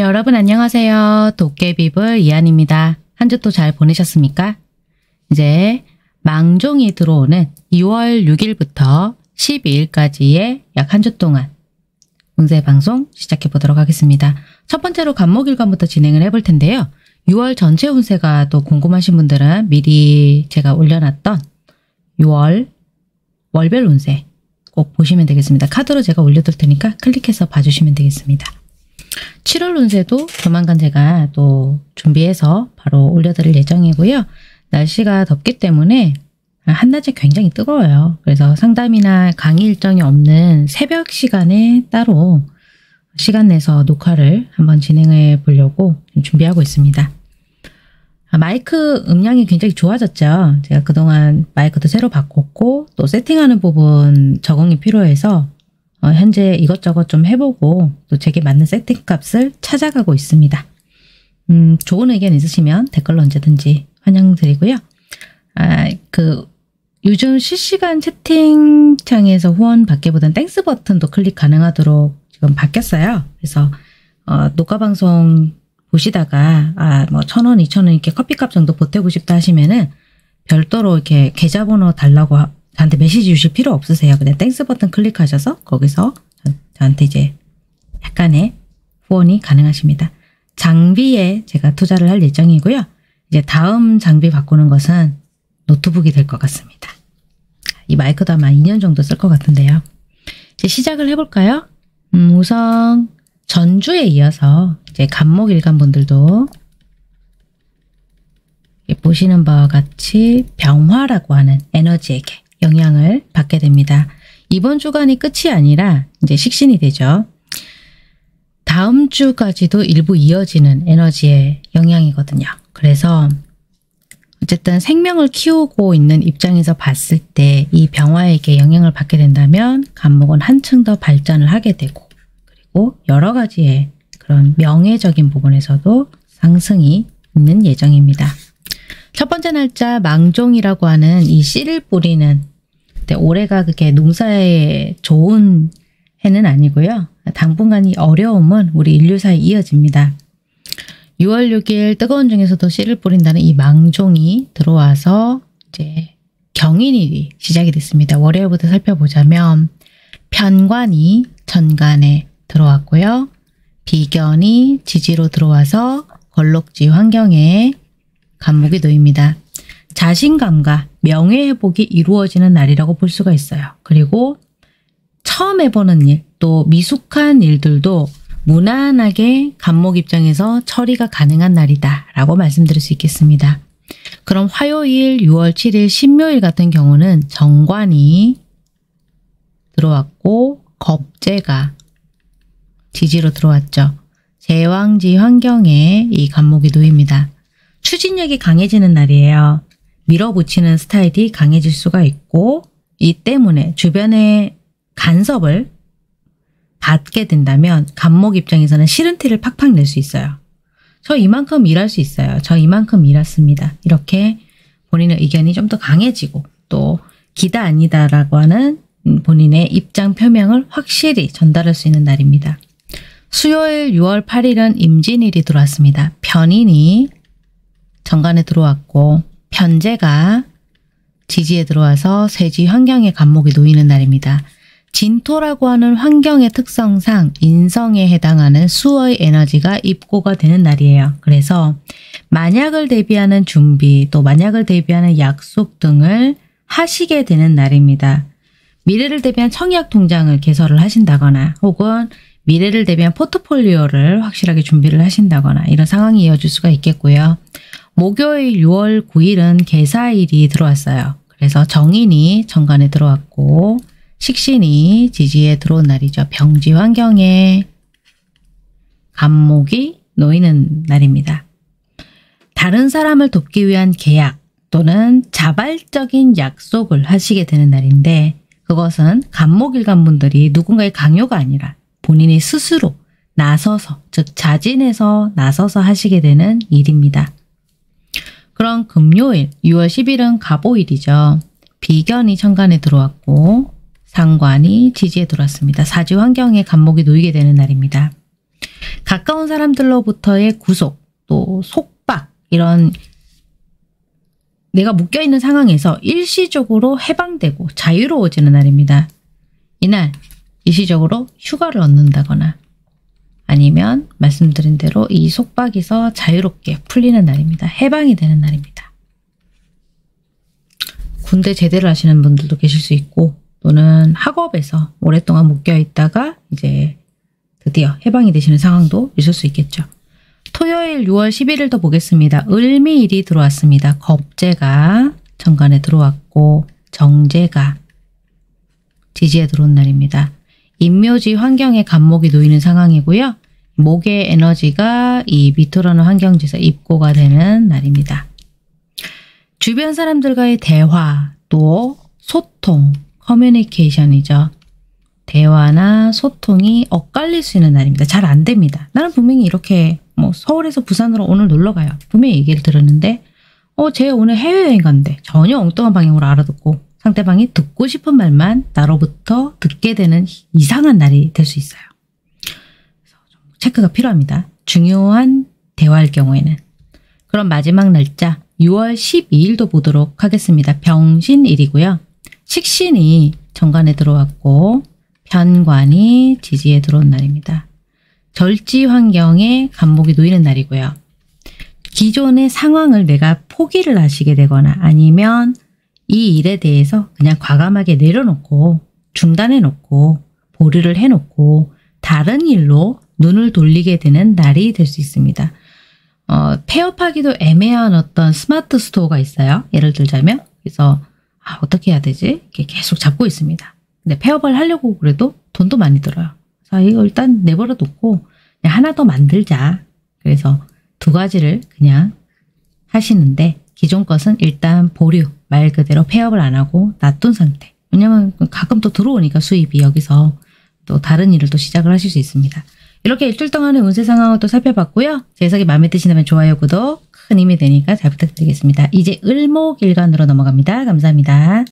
여러분 안녕하세요. 도깨비불 이한입니다. 한 주 또 잘 보내셨습니까? 이제 망종이 들어오는 2월 6일부터 12일까지의 약 한 주 동안 운세 방송 시작해 보도록 하겠습니다. 첫 번째로 간목일간부터 진행을 해볼 텐데요. 6월 전체 운세가 또 궁금하신 분들은 미리 제가 올려놨던 6월 월별 운세 꼭 보시면 되겠습니다. 카드로 제가 올려둘 테니까 클릭해서 봐주시면 되겠습니다. 7월 운세도 조만간 제가 또 준비해서 바로 올려드릴 예정이고요. 날씨가 덥기 때문에 한낮에 굉장히 뜨거워요. 그래서 상담이나 강의 일정이 없는 새벽 시간에 따로 시간 내서 녹화를 한번 진행해 보려고 준비하고 있습니다. 마이크 음량이 굉장히 좋아졌죠. 제가 그동안 마이크도 새로 바꿨고 또 세팅하는 부분 적응이 필요해서 현재 이것저것 좀 해보고 또 제게 맞는 세팅 값을 찾아가고 있습니다. 좋은 의견 있으시면 댓글로 언제든지 환영드리고요. 요즘 실시간 채팅창에서 후원 받기보다는 땡스 버튼도 클릭 가능하도록 지금 바뀌었어요. 그래서 녹화방송 보시다가 뭐 1,000원, 2,000원 이렇게 커피값 정도 보태고 싶다 하시면은 별도로 이렇게 계좌번호 달라고 저한테 메시지 주실 필요 없으세요. 그냥 땡스 버튼 클릭하셔서 거기서 저한테 이제 약간의 후원이 가능하십니다. 장비에 제가 투자를 할 예정이고요. 이제 다음 장비 바꾸는 것은 노트북이 될 것 같습니다. 이 마이크도 아마 2년 정도 쓸 것 같은데요. 이제 시작을 해볼까요? 우선 전주에 이어서 이제 간목일간 분들도 보시는 바와 같이 병화라고 하는 에너지에게 영향을 받게 됩니다. 이번 주간이 끝이 아니라 이제 식신이 되죠. 다음 주까지도 일부 이어지는 에너지의 영향이거든요. 그래서 어쨌든 생명을 키우고 있는 입장에서 봤을 때 이 병화에게 영향을 받게 된다면 간목은 한층 더 발전을 하게 되고 그리고 여러 가지의 그런 명예적인 부분에서도 상승이 있는 예정입니다. 첫 번째 날짜 망종이라고 하는 이 씨를 뿌리는 올해가 그렇게 농사에 좋은 해는 아니고요. 당분간 이 어려움은 우리 인류사에 이어집니다. 6월 6일 뜨거운 중에서도 씨를 뿌린다는 이 망종이 들어와서 이제 경인일이 시작이 됐습니다. 월요일부터 살펴보자면 편관이 천간에 들어왔고요. 비견이 지지로 들어와서 걸록지 환경에 간목이 놓입니다. 자신감과 명예회복이 이루어지는 날이라고 볼 수가 있어요. 그리고 처음 해보는 일, 또 미숙한 일들도 무난하게 간목 입장에서 처리가 가능한 날이다 라고 말씀드릴 수 있겠습니다. 그럼 화요일 6월 7일 신묘일 같은 경우는 정관이 들어왔고 겁재가 지지로 들어왔죠. 제왕지 환경에 이 간목이 놓입니다. 추진력이 강해지는 날이에요. 밀어붙이는 스타일이 강해질 수가 있고 이 때문에 주변의 간섭을 받게 된다면 간목 입장에서는 싫은 티를 팍팍 낼 수 있어요. 저 이만큼 일할 수 있어요. 저 이만큼 일했습니다. 이렇게 본인의 의견이 좀 더 강해지고 또 기다 아니다 라고 하는 본인의 입장 표명을 확실히 전달할 수 있는 날입니다. 수요일 6월 8일은 임진일이 들어왔습니다. 편인이 정관에 들어왔고 편재가 지지에 들어와서 세지 환경에 간목이 놓이는 날입니다. 진토라고 하는 환경의 특성상 인성에 해당하는 수의 에너지가 입고가 되는 날이에요. 그래서 만약을 대비하는 준비, 또 만약을 대비하는 약속 등을 하시게 되는 날입니다. 미래를 대비한 청약 통장을 개설을 하신다거나 혹은 미래를 대비한 포트폴리오를 확실하게 준비를 하신다거나 이런 상황이 이어질 수가 있겠고요. 목요일 6월 9일은 계사일이 들어왔어요. 그래서 정인이 정관에 들어왔고 식신이 지지에 들어온 날이죠. 병지 환경에 간목이 놓이는 날입니다. 다른 사람을 돕기 위한 계약 또는 자발적인 약속을 하시게 되는 날인데 그것은 간목일간 분들이 누군가의 강요가 아니라 본인이 스스로 나서서 즉 자진해서 나서서 하시게 되는 일입니다. 그럼 금요일 6월 10일은 갑오일이죠. 비견이 천간에 들어왔고 상관이 지지에 들어왔습니다. 사지 환경에 간목이 놓이게 되는 날입니다. 가까운 사람들로부터의 구속, 또 속박 이런 내가 묶여있는 상황에서 일시적으로 해방되고 자유로워지는 날입니다. 이날 일시적으로 휴가를 얻는다거나 아니면 말씀드린 대로 이 속박에서 자유롭게 풀리는 날입니다. 해방이 되는 날입니다. 군대 제대를 하시는 분들도 계실 수 있고 또는 학업에서 오랫동안 묶여있다가 이제 드디어 해방이 되시는 상황도 있을 수 있겠죠. 토요일 6월 11일도 보겠습니다. 을미일이 들어왔습니다. 겁재가 천간에 들어왔고 정제가 지지에 들어온 날입니다. 인묘지 환경에 간목이 놓이는 상황이고요. 목의 에너지가 이 미토라는 환경지에서 입고가 되는 날입니다. 주변 사람들과의 대화, 또 소통, 커뮤니케이션이죠. 대화나 소통이 엇갈릴 수 있는 날입니다. 잘 안 됩니다. 나는 분명히 이렇게 뭐 서울에서 부산으로 오늘 놀러 가요. 분명히 얘기를 들었는데 쟤 오늘 해외여행 간대. 전혀 엉뚱한 방향으로 알아듣고 상대방이 듣고 싶은 말만 나로부터 듣게 되는 이상한 날이 될 수 있어요. 그래서 좀 체크가 필요합니다. 중요한 대화할 경우에는. 그럼 마지막 날짜 6월 12일도 보도록 하겠습니다. 병신일이고요. 식신이 정관에 들어왔고 편관이 지지에 들어온 날입니다. 절지 환경에 간목이 놓이는 날이고요. 기존의 상황을 내가 포기를 하시게 되거나 아니면 이 일에 대해서 그냥 과감하게 내려놓고 중단해놓고 보류를 해놓고 다른 일로 눈을 돌리게 되는 날이 될 수 있습니다. 폐업하기도 애매한 어떤 스마트 스토어가 있어요. 예를 들자면 그래서 어떻게 해야 되지? 이렇게 계속 잡고 있습니다. 근데 폐업을 하려고 그래도 돈도 많이 들어요. 그래서 이거 일단 내버려 놓고 그냥 하나 더 만들자. 그래서 두 가지를 그냥 하시는데 기존 것은 일단 보류, 말 그대로 폐업을 안 하고 놔둔 상태. 왜냐면 가끔 또 들어오니까 수입이 여기서 또 다른 일을 또 시작을 하실 수 있습니다. 이렇게 일주일 동안의 운세 상황을 또 살펴봤고요. 제 해석이 마음에 드시다면 좋아요, 구독 큰 힘이 되니까 잘 부탁드리겠습니다. 이제 을목일간으로 넘어갑니다. 감사합니다.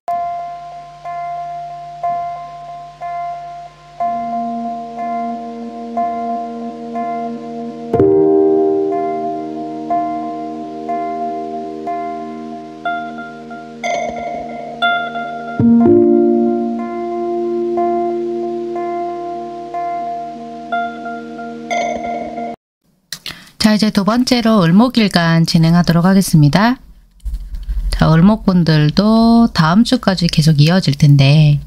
자, 이제 두 번째로 을목일간 진행하도록 하겠습니다. 자, 을목분들도 다음 주까지 계속 이어질 텐데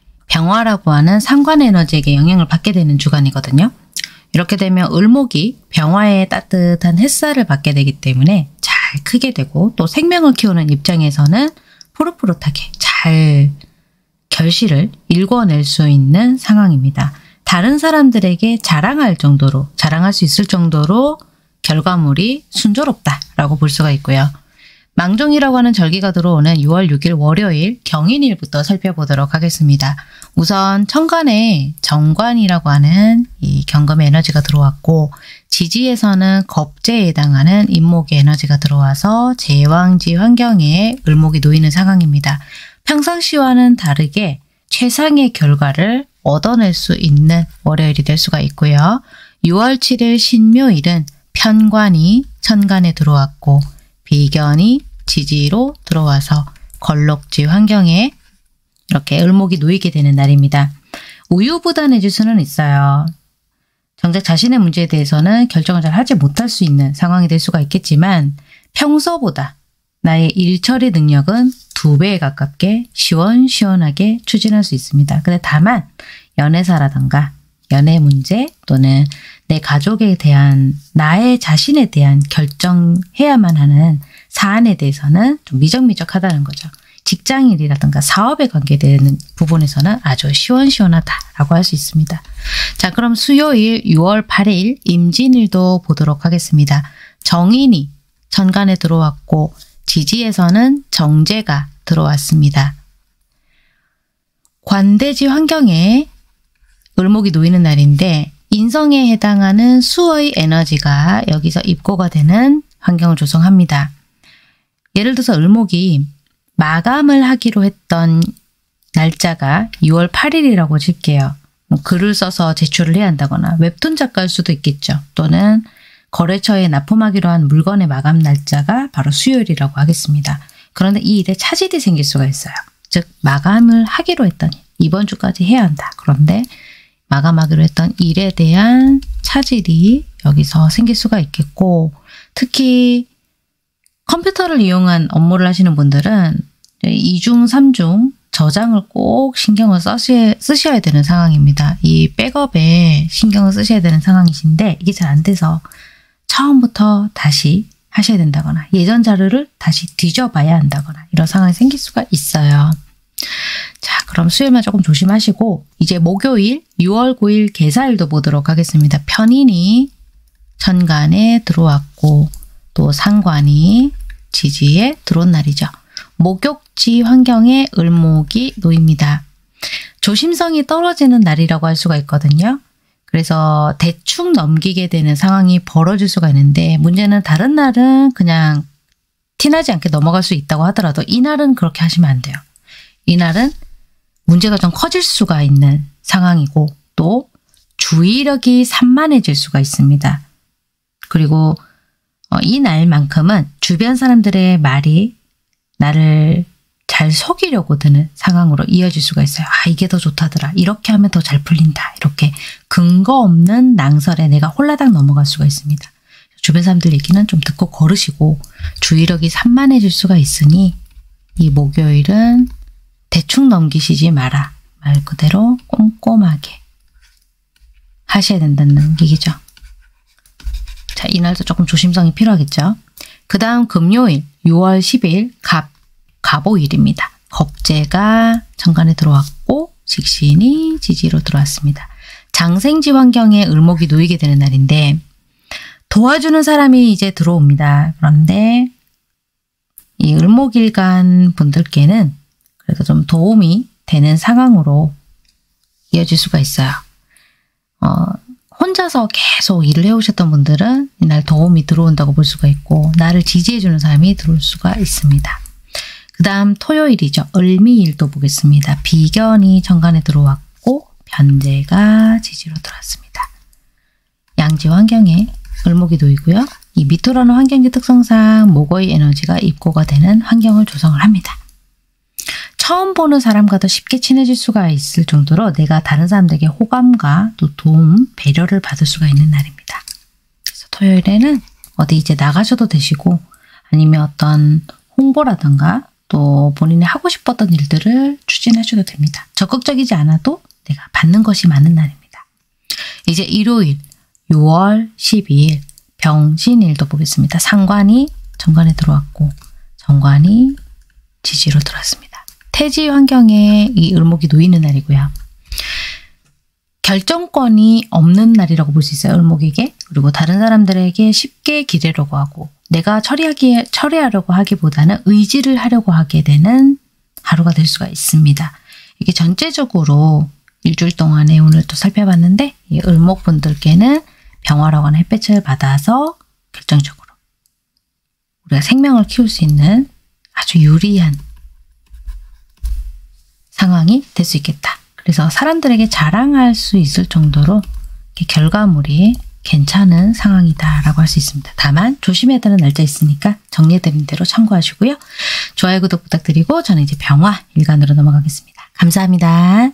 병화라고 하는 상관 에너지에게 영향을 받게 되는 주간이거든요. 이렇게 되면 을목이 병화의 따뜻한 햇살을 받게 되기 때문에 잘 크게 되고 또 생명을 키우는 입장에서는 푸릇푸릇하게 잘 결실을 일궈낼 수 있는 상황입니다. 다른 사람들에게 자랑할 수 있을 정도로 결과물이 순조롭다라고 볼 수가 있고요. 망종이라고 하는 절기가 들어오는 6월 6일 월요일 경인일부터 살펴보도록 하겠습니다. 우선 천간에 정관이라고 하는 이 경금의 에너지가 들어왔고 지지에서는 겁재에 해당하는 인목의 에너지가 들어와서 제왕지 환경에 을목이 놓이는 상황입니다. 평상시와는 다르게 최상의 결과를 얻어낼 수 있는 월요일이 될 수가 있고요. 6월 7일 신묘일은 편관이 천간에 들어왔고 비견이 지지로 들어와서 걸록지 환경에 이렇게 을목이 놓이게 되는 날입니다. 우유부단해질 수는 있어요. 정작 자신의 문제에 대해서는 결정을 잘 하지 못할 수 있는 상황이 될 수가 있겠지만 평소보다 나의 일처리 능력은 2배에 가깝게 시원시원하게 추진할 수 있습니다. 근데 다만 연애사라던가 연애 문제 또는 내 가족에 대한 나의 자신에 대한 결정해야만 하는 사안에 대해서는 좀 미적미적하다는 거죠. 직장일이라든가 사업에 관계되는 부분에서는 아주 시원시원하다라고 할 수 있습니다. 자, 그럼 수요일 6월 8일 임진일도 보도록 하겠습니다. 정인이 천간에 들어왔고 지지에서는 정제가 들어왔습니다. 관대지 환경에 을목이 놓이는 날인데 인성에 해당하는 수의 에너지가 여기서 입고가 되는 환경을 조성합니다. 예를 들어서 을목이 마감을 하기로 했던 날짜가 6월 8일이라고 칠게요. 뭐 글을 써서 제출을 해야 한다거나 웹툰 작가일 수도 있겠죠. 또는 거래처에 납품하기로 한 물건의 마감 날짜가 바로 수요일이라고 하겠습니다. 그런데 이 일에 차질이 생길 수가 있어요. 즉 마감을 하기로 했더니 이번 주까지 해야 한다. 그런데 마감하기로 했던 일에 대한 차질이 여기서 생길 수가 있겠고, 특히 컴퓨터를 이용한 업무를 하시는 분들은 2중, 3중 저장을 꼭 신경을 쓰셔야 되는 상황입니다. 이 백업에 신경을 쓰셔야 되는 상황이신데 이게 잘 안 돼서 처음부터 다시 하셔야 된다거나 예전 자료를 다시 뒤져봐야 한다거나 이런 상황이 생길 수가 있어요. 자, 그럼 수요일만 조금 조심하시고 이제 목요일 6월 9일 개사일도 보도록 하겠습니다. 편인이 천간에 들어왔고 또 상관이 지지에 들어온 날이죠. 목욕지 환경에 을목이 놓입니다. 조심성이 떨어지는 날이라고 할 수가 있거든요. 그래서 대충 넘기게 되는 상황이 벌어질 수가 있는데 문제는 다른 날은 그냥 티나지 않게 넘어갈 수 있다고 하더라도 이날은 그렇게 하시면 안 돼요. 이날은 문제가 좀 커질 수가 있는 상황이고 또 주의력이 산만해질 수가 있습니다. 그리고 이 날만큼은 주변 사람들의 말이 나를 잘 속이려고 드는 상황으로 이어질 수가 있어요. 아, 이게 더 좋다더라. 이렇게 하면 더 잘 풀린다. 이렇게 근거 없는 낭설에 내가 홀라당 넘어갈 수가 있습니다. 주변 사람들 얘기는 좀 듣고 거르시고 주의력이 산만해질 수가 있으니 이 목요일은 대충 넘기시지 마라. 말 그대로 꼼꼼하게 하셔야 된다는 얘기죠. 자, 이날도 조금 조심성이 필요하겠죠. 그 다음 금요일 6월 10일 갑오일입니다. 겁재가 정관에 들어왔고 식신이 지지로 들어왔습니다. 장생지 환경에 을목이 놓이게 되는 날인데 도와주는 사람이 이제 들어옵니다. 그런데 이 을목일간 분들께는 그래도 좀 도움이 되는 상황으로 이어질 수가 있어요. 혼자서 계속 일을 해오셨던 분들은 이날 도움이 들어온다고 볼 수가 있고 나를 지지해주는 사람이 들어올 수가 있습니다. 그 다음 토요일이죠. 을미일도 보겠습니다. 비견이 정관에 들어왔고 변재가 지지로 들어왔습니다. 양지 환경에 을목이 놓이고요. 이 미토라는 환경지 특성상 목의 에너지가 입고가 되는 환경을 조성을 합니다. 처음 보는 사람과도 쉽게 친해질 수가 있을 정도로 내가 다른 사람들에게 호감과 또 도움, 배려를 받을 수가 있는 날입니다. 그래서 토요일에는 어디 이제 나가셔도 되시고 아니면 어떤 홍보라든가 또 본인이 하고 싶었던 일들을 추진하셔도 됩니다. 적극적이지 않아도 내가 받는 것이 많은 날입니다. 이제 일요일 6월 12일 병신일도 보겠습니다. 상관이 정관에 들어왔고 정관이 지지로 들어왔습니다. 태지 환경에 이 을목이 놓이는 날이고요. 결정권이 없는 날이라고 볼 수 있어요. 을목에게. 그리고 다른 사람들에게 쉽게 기대려고 하고 내가 처리하려고 하기보다는 의지를 하려고 하게 되는 하루가 될 수가 있습니다. 이게 전체적으로 일주일 동안에 오늘 또 살펴봤는데 이 을목분들께는 병화라고 하는 햇볕을 받아서 결정적으로 우리가 생명을 키울 수 있는 아주 유리한 상황이 될 수 있겠다. 그래서 사람들에게 자랑할 수 있을 정도로 결과물이 괜찮은 상황이다라고 할 수 있습니다. 다만 조심해야 되는 날짜 있으니까 정리해드린 대로 참고하시고요. 좋아요, 구독 부탁드리고 저는 이제 병화 일간으로 넘어가겠습니다. 감사합니다.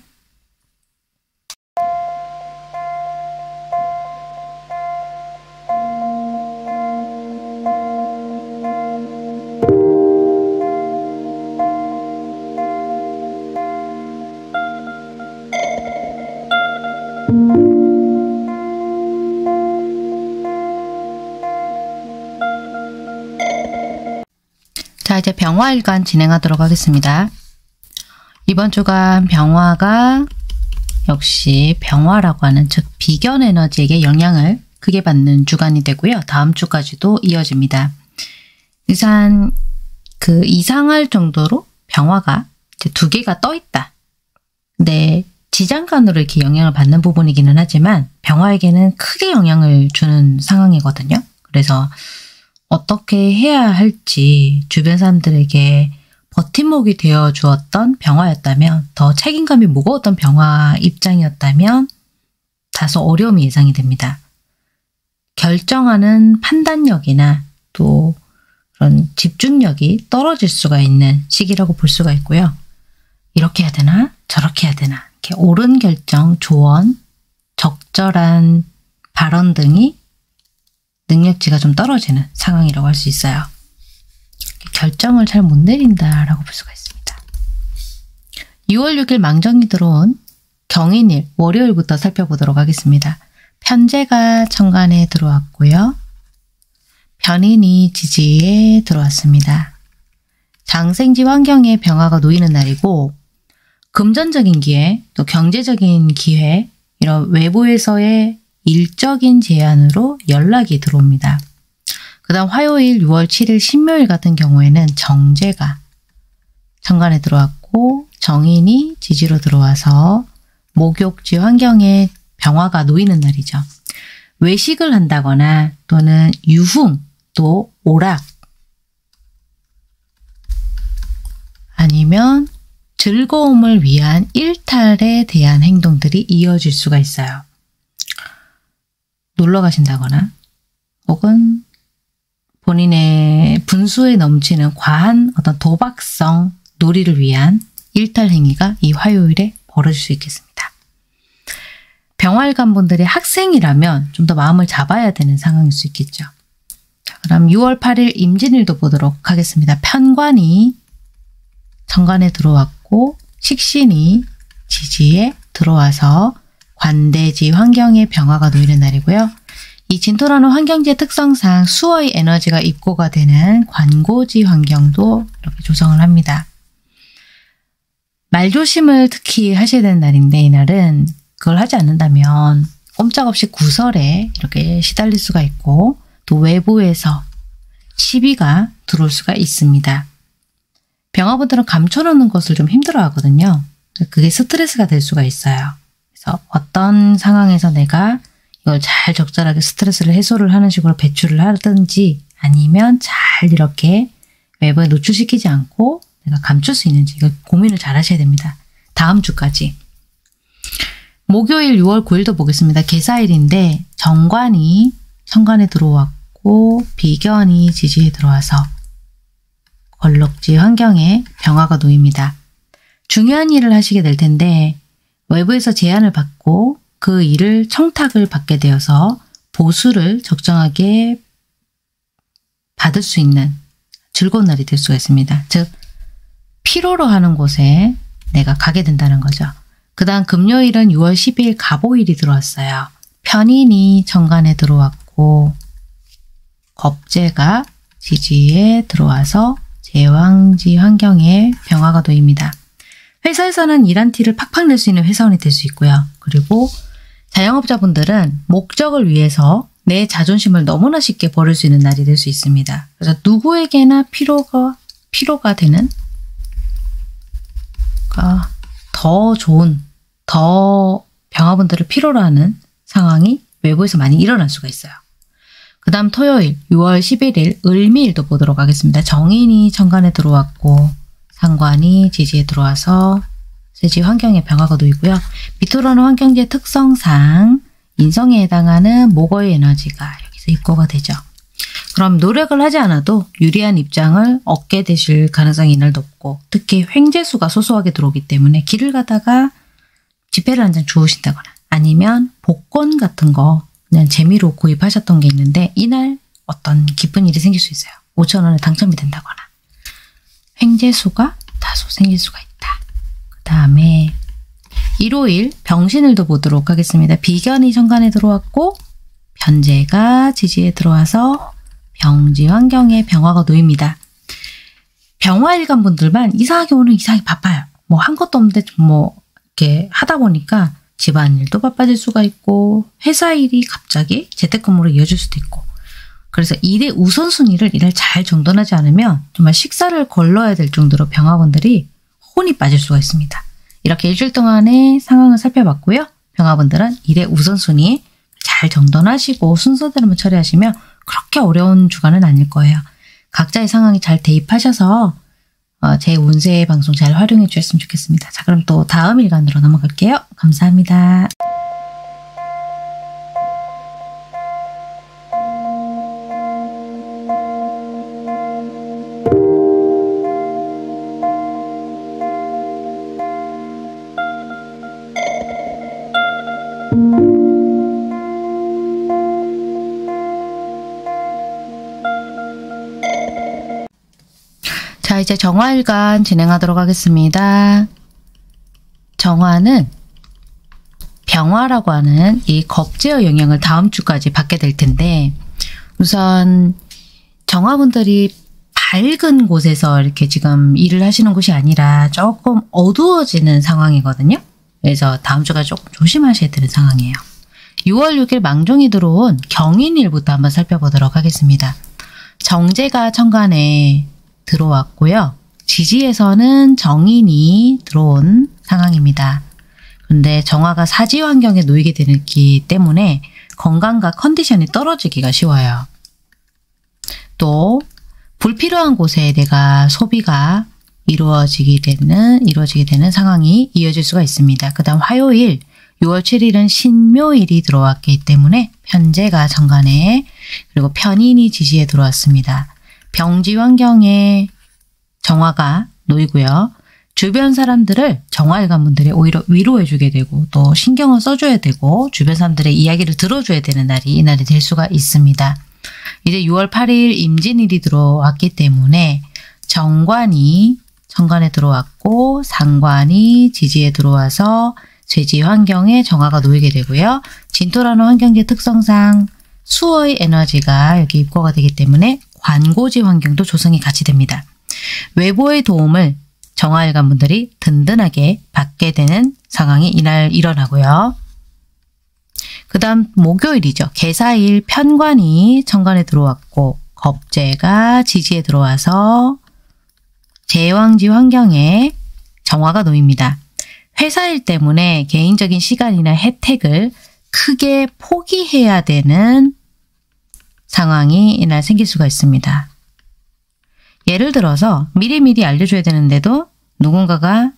자, 이제 병화일간 진행하도록 하겠습니다. 이번 주간 병화가 역시 병화라고 하는 즉 비견 에너지에게 영향을 크게 받는 주간이 되고요. 다음 주까지도 이어집니다. 일단 그 이상할 정도로 병화가 이제 두 개가 떠 있다. 근데 지장간으로 이렇게 영향을 받는 부분이기는 하지만 병화에게는 크게 영향을 주는 상황이거든요. 그래서 어떻게 해야 할지 주변 사람들에게 버팀목이 되어 주었던 병화였다면, 더 책임감이 무거웠던 병화 입장이었다면 다소 어려움이 예상이 됩니다. 결정하는 판단력이나 또 그런 집중력이 떨어질 수가 있는 시기라고 볼 수가 있고요. 이렇게 해야 되나? 저렇게 해야 되나? 이렇게 옳은 결정, 조언, 적절한 발언 등이 능력치가 좀 떨어지는 상황이라고 할 수 있어요. 결정을 잘 못 내린다라고 볼 수가 있습니다. 6월 6일 망정이 들어온 경인일 월요일부터 살펴보도록 하겠습니다. 편제가 천간에 들어왔고요. 편인이 지지에 들어왔습니다. 장생지 환경에 병화가 놓이는 날이고, 금전적인 기회, 또 경제적인 기회, 이런 외부에서의 일적인 제안으로 연락이 들어옵니다. 그 다음 화요일 6월 7일 신묘일 같은 경우에는 정제가 천간에 들어왔고 정인이 지지로 들어와서 목욕지 환경에 병화가 놓이는 날이죠. 외식을 한다거나 또는 유흥, 또 오락, 아니면 즐거움을 위한 일탈에 대한 행동들이 이어질 수가 있어요. 놀러 가신다거나 혹은 본인의 분수에 넘치는 과한 어떤 도박성 놀이를 위한 일탈 행위가 이 화요일에 벌어질 수 있겠습니다. 병활관 분들이 학생이라면 좀 더 마음을 잡아야 되는 상황일 수 있겠죠. 자, 그럼 6월 8일 임진일도 보도록 하겠습니다. 편관이 정관에 들어왔고 식신이 지지에 들어와서 관대지 환경에 병화가 놓이는 날이고요. 이 진토라는 환경지의 특성상 수의 에너지가 입고가 되는 관고지 환경도 이렇게 조성을 합니다. 말조심을 특히 하셔야 되는 날인데, 이날은 그걸 하지 않는다면 꼼짝없이 구설에 이렇게 시달릴 수가 있고, 또 외부에서 시비가 들어올 수가 있습니다. 병화분들은 감춰놓는 것을 좀 힘들어 하거든요. 그게 스트레스가 될 수가 있어요. 그래서 어떤 상황에서 내가 이걸 잘 적절하게 스트레스를 해소를 하는 식으로 배출을 하든지, 아니면 잘 이렇게 외부에 노출시키지 않고 내가 감출 수 있는지, 이거 고민을 잘 하셔야 됩니다. 다음 주까지. 목요일 6월 9일도 보겠습니다. 계사일인데 정관이 천간에 들어왔고 비견이 지지에 들어와서 걸럭지 환경에 병화가 놓입니다. 중요한 일을 하시게 될 텐데 외부에서 제안을 받고 그 일을 청탁을 받게 되어서 보수를 적정하게 받을 수 있는 즐거운 날이 될 수가 있습니다. 즉 필요로 하는 곳에 내가 가게 된다는 거죠. 그 다음 금요일은 6월 10일 갑오일이 들어왔어요. 편인이 천간에 들어왔고 겁재가 지지에 들어와서 제왕지 환경에 병화가 놓입니다. 회사에서는 일한 티를 팍팍 낼 수 있는 회사원이 될 수 있고요. 그리고 자영업자분들은 목적을 위해서 내 자존심을 너무나 쉽게 버릴 수 있는 날이 될 수 있습니다. 그래서 누구에게나 필요가 되는 더 좋은, 더 병화분들을 필요로 하는 상황이 외부에서 많이 일어날 수가 있어요. 그 다음 토요일 6월 11일 을미일도 보도록 하겠습니다. 정인이 천간에 들어왔고 상관이 지지에 들어와서 세지 환경에 병화가 놓이고요. 미토라는 환경지의 특성상 인성에 해당하는 목어의 에너지가 여기서 입고가 되죠. 그럼 노력을 하지 않아도 유리한 입장을 얻게 되실 가능성이 이날 높고, 특히 횡재수가 소소하게 들어오기 때문에 길을 가다가 지폐를 한 장 주우신다거나 아니면 복권 같은 거 그냥 재미로 구입하셨던 게 있는데 이날 어떤 기쁜 일이 생길 수 있어요. 5,000원에 당첨이 된다거나 횡재수가 다소 생길 수가 있다. 그 다음에 일요일 병신일도 보도록 하겠습니다. 비견이 천간에 들어왔고 편제가 지지에 들어와서 병지 환경에 병화가 놓입니다. 병화일간 분들만 이상하게 오늘 이상하게 바빠요. 뭐 한 것도 없는데 뭐 이렇게 하다 보니까 집안일도 바빠질 수가 있고 회사 일이 갑자기 재택근무로 이어질 수도 있고, 그래서 일의 우선순위를 이날 잘 정돈하지 않으면 정말 식사를 걸러야 될 정도로 병화분들이 혼이 빠질 수가 있습니다. 이렇게 일주일 동안의 상황을 살펴봤고요. 병화분들은 일의 우선순위 잘 정돈하시고 순서대로만 처리하시면 그렇게 어려운 주간은 아닐 거예요. 각자의 상황이 잘 대입하셔서 제 운세 방송 잘 활용해 주셨으면 좋겠습니다. 자, 그럼 또 다음 일간으로 넘어갈게요. 감사합니다. 자, 이제 정화일간 진행하도록 하겠습니다. 정화는 병화라고 하는 이 겁제의 영향을 다음 주까지 받게 될 텐데, 우선 정화분들이 밝은 곳에서 이렇게 지금 일을 하시는 곳이 아니라 조금 어두워지는 상황이거든요. 그래서 다음 주까지 조금 조심하셔야 되는 상황이에요. 6월 6일 망종이 들어온 경인일부터 한번 살펴보도록 하겠습니다. 정제가 천간에 들어왔고요. 지지에서는 정인이 들어온 상황입니다. 그런데 정화가 사지 환경에 놓이게 되기 때문에 건강과 컨디션이 떨어지기가 쉬워요. 또 불필요한 곳에 내가 소비가 이루어지게 되는 상황이 이어질 수가 있습니다. 그 다음 화요일 6월 7일은 신묘일이 들어왔기 때문에 편제가 천간에, 그리고 편인이 지지에 들어왔습니다. 병지 환경에 정화가 놓이고요. 주변 사람들을 정화일간 분들이 오히려 위로해주게 되고 또 신경을 써줘야 되고 주변 사람들의 이야기를 들어줘야 되는 날이 이날이 될 수가 있습니다. 이제 6월 8일 임진일이 들어왔기 때문에 정관이 천간에 들어왔고 상관이 지지에 들어와서 쇠지 환경에 정화가 놓이게 되고요. 진토라는 환경지 특성상 수의 에너지가 여기 입고가 되기 때문에 관고지 환경도 조성이 같이 됩니다. 외부의 도움을 정화일간 분들이 든든하게 받게 되는 상황이 이날 일어나고요. 그 다음 목요일이죠. 계사일 편관이 천간에 들어왔고 겁재가 지지에 들어와서 제왕지 환경에 정화가 놓입니다. 회사일 때문에 개인적인 시간이나 혜택을 크게 포기해야 되는 상황이 이날 생길 수가 있습니다. 예를 들어서 미리미리 알려줘야 되는데도 누군가가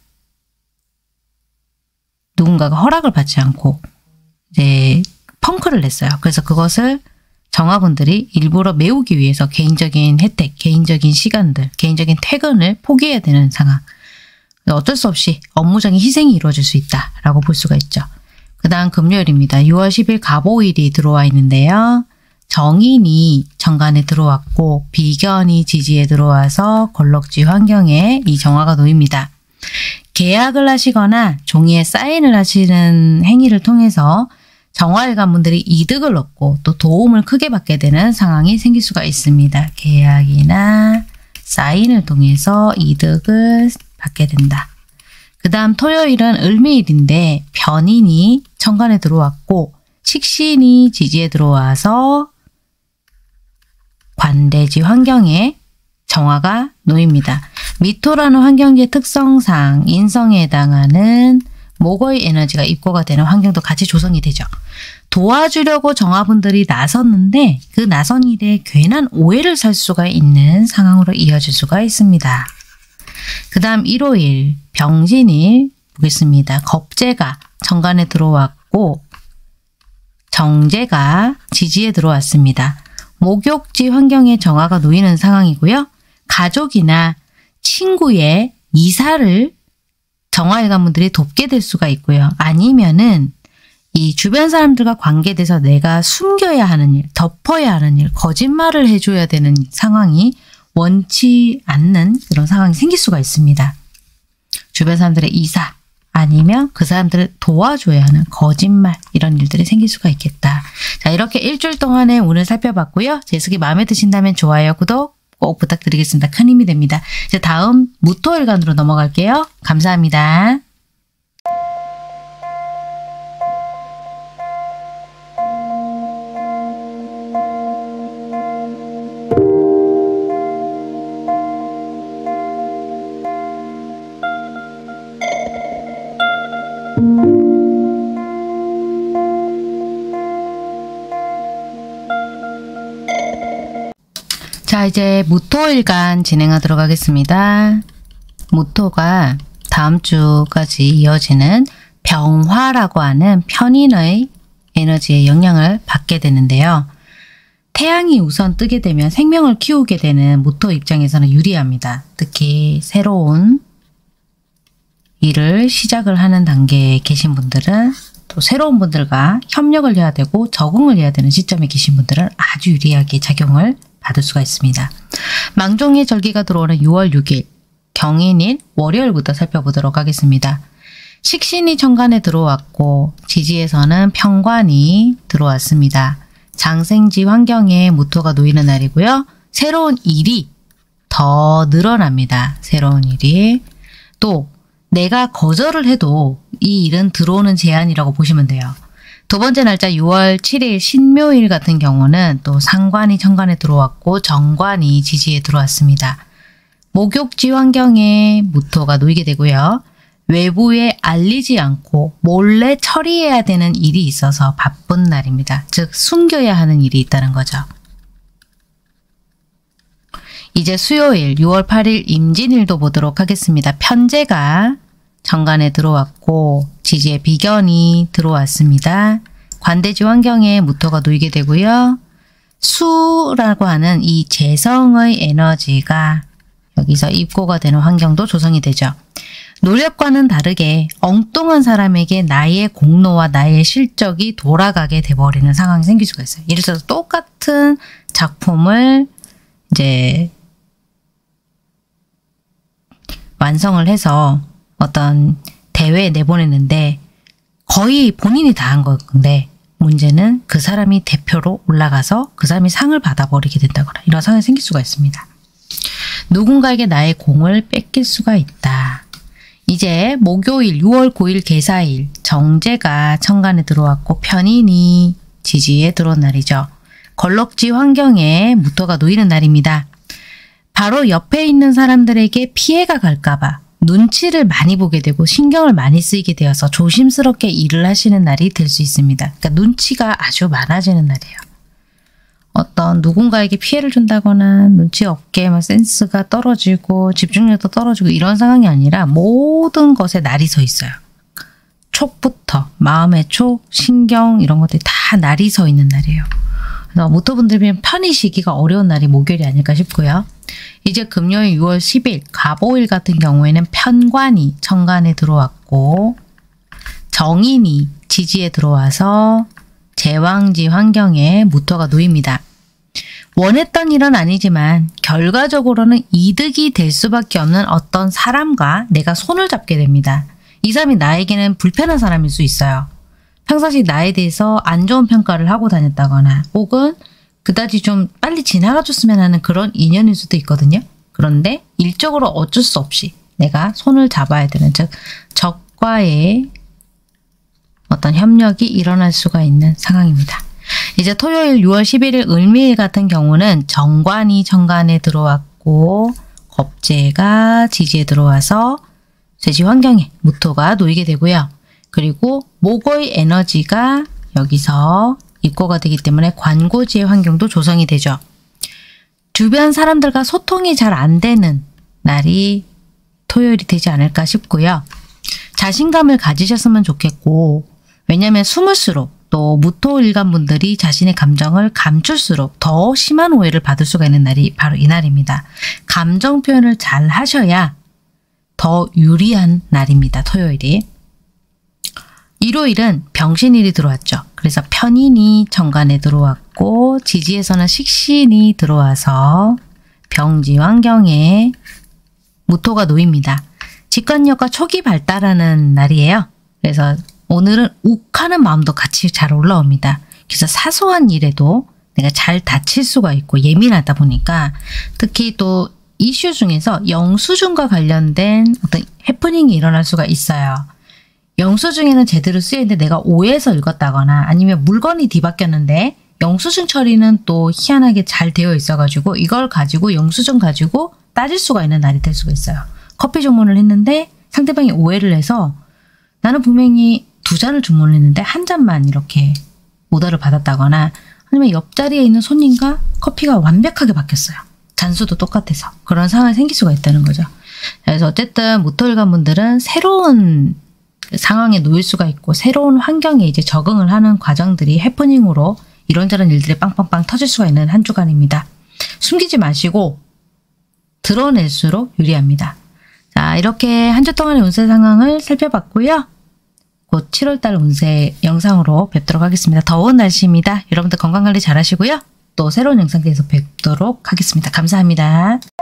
허락을 받지 않고 이제 펑크를 냈어요. 그래서 그것을 정화분들이 일부러 메우기 위해서 개인적인 혜택, 개인적인 시간들, 개인적인 퇴근을 포기해야 되는 상황. 어쩔 수 없이 업무적인 희생이 이루어질 수 있다라고 볼 수가 있죠. 그 다음 금요일입니다. 6월 10일 갑오일이 들어와 있는데요. 정인이 천간에 들어왔고 비견이 지지에 들어와서 걸럭지 환경에 이 정화가 놓입니다. 계약을 하시거나 종이에 사인을 하시는 행위를 통해서 정화일간 분들이 이득을 얻고 또 도움을 크게 받게 되는 상황이 생길 수가 있습니다. 계약이나 사인을 통해서 이득을 받게 된다. 그 다음 토요일은 을미일인데 변인이 천간에 들어왔고 식신이 지지에 들어와서 관대지 환경에 정화가 놓입니다. 미토라는 환경지의 특성상 인성에 해당하는 목의 에너지가 입고가 되는 환경도 같이 조성이 되죠. 도와주려고 정화분들이 나섰는데 그 나선 일에 괜한 오해를 살 수가 있는 상황으로 이어질 수가 있습니다. 그 다음 일요일 병진일 보겠습니다. 겁재가 천간에 들어왔고 정제가 지지에 들어왔습니다. 목욕지 환경에 정화가 놓이는 상황이고요. 가족이나 친구의 이사를 정화일간분들이 돕게 될 수가 있고요. 아니면은 이 주변 사람들과 관계돼서 내가 숨겨야 하는 일, 덮어야 하는 일, 거짓말을 해줘야 되는 상황이 원치 않는 그런 상황이 생길 수가 있습니다. 주변 사람들의 이사 아니면 그 사람들을 도와줘야 하는 거짓말 이런 일들이 생길 수가 있겠다. 자, 이렇게 일주일 동안의 운을 살펴봤고요. 제 해석이 마음에 드신다면 좋아요, 구독 꼭 부탁드리겠습니다. 큰 힘이 됩니다. 이제 다음 무토일간으로 넘어갈게요. 감사합니다. 자, 이제 무토일간 진행하도록 하겠습니다. 모토가 다음 주까지 이어지는 병화라고 하는 편인의 에너지의 영향을 받게 되는데요. 태양이 우선 뜨게 되면 생명을 키우게 되는 모토 입장에서는 유리합니다. 특히 새로운 일을 시작을 하는 단계에 계신 분들은 또 새로운 분들과 협력을 해야 되고 적응을 해야 되는 시점에 계신 분들은 아주 유리하게 작용을 받을 수가 있습니다. 망종의 절기가 들어오는 6월 6일 경인일 월요일부터 살펴보도록 하겠습니다. 식신이 천간에 들어왔고 지지에서는 편관이 들어왔습니다. 장생지 환경에 모토가 놓이는 날이고요. 새로운 일이 더 늘어납니다. 새로운 일이. 또 내가 거절을 해도 이 일은 들어오는 제안이라고 보시면 돼요. 두 번째 날짜 6월 7일 신묘일 같은 경우는 또 상관이 천간에 들어왔고 정관이 지지에 들어왔습니다. 목욕지 환경에 모토가 놓이게 되고요. 외부에 알리지 않고 몰래 처리해야 되는 일이 있어서 바쁜 날입니다. 즉 숨겨야 하는 일이 있다는 거죠. 이제 수요일 6월 8일 임진일도 보도록 하겠습니다. 편제가 정관에 들어왔고 지지에 비견이 들어왔습니다. 관대지 환경에 모토가 놓이게 되고요. 수라고 하는 이 재성의 에너지가 여기서 입고가 되는 환경도 조성이 되죠. 노력과는 다르게 엉뚱한 사람에게 나의 공로와 나의 실적이 돌아가게 돼버리는 상황이 생길 수가 있어요. 예를 들어서 똑같은 작품을 이제 완성을 해서 어떤 대회에 내보냈는데 거의 본인이 다 한 건데 문제는 그 사람이 대표로 올라가서 그 사람이 상을 받아버리게 된다거나 이런 상황이 생길 수가 있습니다. 누군가에게 나의 공을 뺏길 수가 있다. 이제 목요일 6월 9일 계사일 정제가 천간에 들어왔고 편인이 지지에 들어온 날이죠. 걸럭지 환경에 모토가 놓이는 날입니다. 바로 옆에 있는 사람들에게 피해가 갈까봐 눈치를 많이 보게 되고 신경을 많이 쓰이게 되어서 조심스럽게 일을 하시는 날이 될 수 있습니다. 그러니까 눈치가 아주 많아지는 날이에요. 어떤 누군가에게 피해를 준다거나 눈치 없게 막 센스가 떨어지고 집중력도 떨어지고 이런 상황이 아니라 모든 것에 날이 서 있어요. 촉부터 마음의 촉, 신경 이런 것들이 다 날이 서 있는 날이에요. 그래서 모토분들이 편히쉬기가 어려운 날이 목요일이 아닐까 싶고요. 이제 금요일 6월 10일 갑오일 같은 경우에는 편관이 천간에 들어왔고 정인이 지지에 들어와서 제왕지 환경에 모토가 놓입니다. 원했던 일은 아니지만 결과적으로는 이득이 될 수밖에 없는 어떤 사람과 내가 손을 잡게 됩니다. 이 사람이 나에게는 불편한 사람일 수 있어요. 평상시 나에 대해서 안 좋은 평가를 하고 다녔다거나 혹은 그다지 좀 빨리 지나가줬으면 하는 그런 인연일 수도 있거든요. 그런데 일적으로 어쩔 수 없이 내가 손을 잡아야 되는 즉 적과의 어떤 협력이 일어날 수가 있는 상황입니다. 이제 토요일 6월 11일 을미일 같은 경우는 정관이 천간에 들어왔고 겁재가 지지에 들어와서 쇠지 환경에 모토가 놓이게 되고요. 그리고 목의 에너지가 여기서 입고가 되기 때문에 관고지의 환경도 조성이 되죠. 주변 사람들과 소통이 잘 안 되는 날이 토요일이 되지 않을까 싶고요. 자신감을 가지셨으면 좋겠고 왜냐하면 숨을수록 또 무토일간 분들이 자신의 감정을 감출수록 더 심한 오해를 받을 수가 있는 날이 바로 이 날입니다. 감정 표현을 잘 하셔야 더 유리한 날입니다. 토요일이. 일요일은 병신일이 들어왔죠. 그래서 편인이 정관에 들어왔고 지지에서는 식신이 들어와서 병지 환경에 모토가 놓입니다. 직관력과 촉이 발달하는 날이에요. 그래서 오늘은 욱하는 마음도 같이 잘 올라옵니다. 그래서 사소한 일에도 내가 잘 다칠 수가 있고 예민하다 보니까 특히 또 이슈 중에서 영수증과 관련된 어떤 해프닝이 일어날 수가 있어요. 영수증에는 제대로 쓰여있는데 내가 오해해서 읽었다거나 아니면 물건이 뒤바뀌었는데 영수증 처리는 또 희한하게 잘 되어 있어가지고 이걸 가지고 영수증 가지고 따질 수가 있는 날이 될 수가 있어요. 커피 주문을 했는데 상대방이 오해를 해서 나는 분명히 2잔을 주문을 했는데 한 잔만 이렇게 오더를 받았다거나 아니면 옆자리에 있는 손님과 커피가 완벽하게 바뀌었어요. 잔수도 똑같아서 그런 상황이 생길 수가 있다는 거죠. 그래서 어쨌든 모토일관 분들은 새로운 상황에 놓일 수가 있고 새로운 환경에 이제 적응을 하는 과정들이 해프닝으로 이런저런 일들이 빵빵빵 터질 수가 있는 한 주간입니다. 숨기지 마시고 드러낼수록 유리합니다. 자, 이렇게 한 주 동안의 운세 상황을 살펴봤고요. 곧 7월달 운세 영상으로 뵙도록 하겠습니다. 더운 날씨입니다. 여러분들 건강관리 잘 하시고요. 또 새로운 영상에서 뵙도록 하겠습니다. 감사합니다.